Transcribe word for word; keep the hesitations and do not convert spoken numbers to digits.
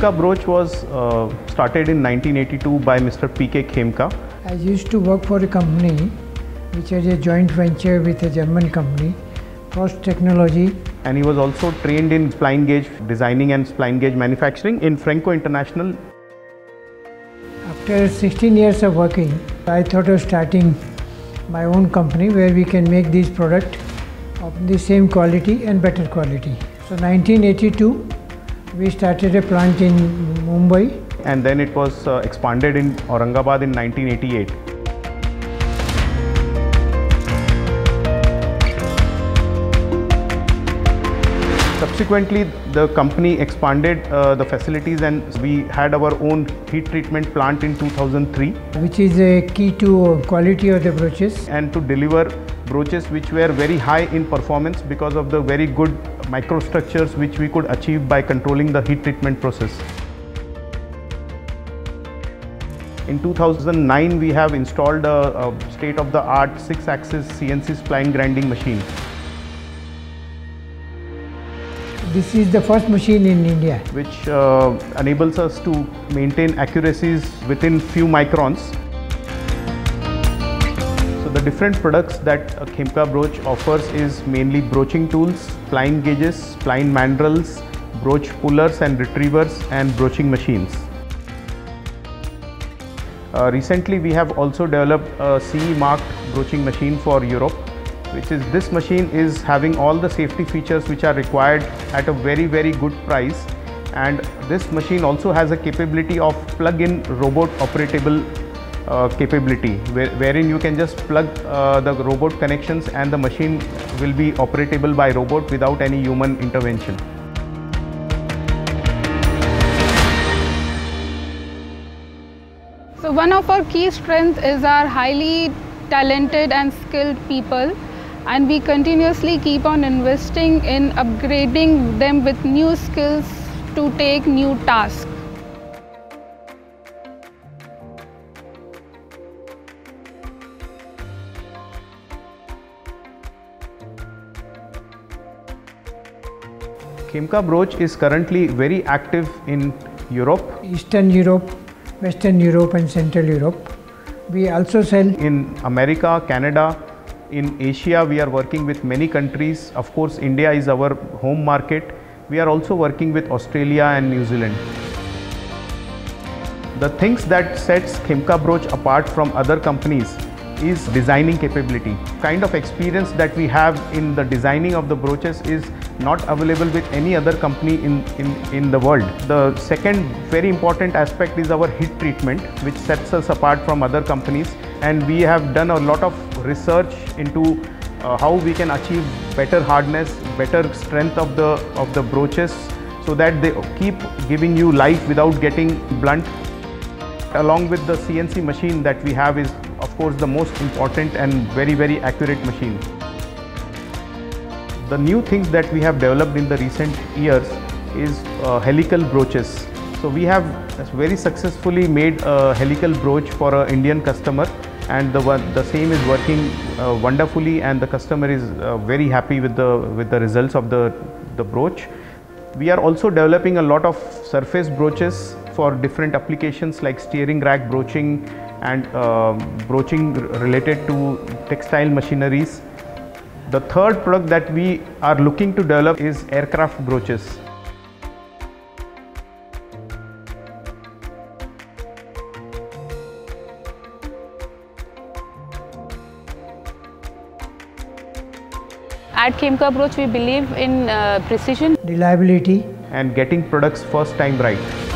Khemka Broach was uh, started in nineteen eighty-two by Mister P K Khemka. I used to work for a company which was a joint venture with a German company, Frost Technology. And he was also trained in spline gauge designing and spline gauge manufacturing in Franco International. After sixteen years of working, I thought of starting my own company where we can make these products of the same quality and better quality. So nineteen eighty-two, we started a plant in Mumbai. And then it was uh, expanded in Aurangabad in nineteen eighty-eight. Subsequently, the company expanded uh, the facilities and we had our own heat treatment plant in two thousand three. Which is a key to quality of the brooches. And to deliver brooches which were very high in performance because of the very good microstructures which we could achieve by controlling the heat treatment process. In two thousand nine, we have installed a, a state-of-the-art six-axis C N C spline grinding machine. This is the first machine in India, which uh, enables us to maintain accuracies within few microns. So the different products that uh, Khemka Broach offers is mainly broaching tools, spline gauges, spline mandrels, broach pullers and retrievers, and broaching machines. Uh, recently, we have also developed a C E marked broaching machine for Europe, which is this machine is having all the safety features which are required at a very very good price, and this machine also has a capability of plug-in robot operatable uh, capability where, wherein you can just plug uh, the robot connections and the machine will be operatable by robot without any human intervention. So one of our key strengths is our highly talented and skilled people, and we continuously keep on investing in upgrading them with new skills to take new tasks. Khemka Broach is currently very active in Europe, Eastern Europe, Western Europe and Central Europe. We also sell in America, Canada. In Asia, we are working with many countries. Of course, India is our home market. We are also working with Australia and New Zealand. The things that sets Khemka Broach apart from other companies is designing capability. Kind of experience that we have in the designing of the brooches is not available with any other company in, in, in the world. The second very important aspect is our heat treatment, which sets us apart from other companies, and we have done a lot of research into uh, how we can achieve better hardness, better strength of the, of the brooches so that they keep giving you life without getting blunt. Along with the C N C machine that we have is of course the most important and very very accurate machine. The new things that we have developed in the recent years is uh, helical brooches. So we have very successfully made a helical brooch for an Indian customer, and the one, the same is working uh, wonderfully, and the customer is uh, very happy with the with the results of the the brooch. We are also developing a lot of surface brooches for different applications like steering rack broaching and uh, broaching related to textile machineries. The third product that we are looking to develop is aircraft brooches. At Khemka Broach, we believe in uh, precision, reliability and getting products first time right.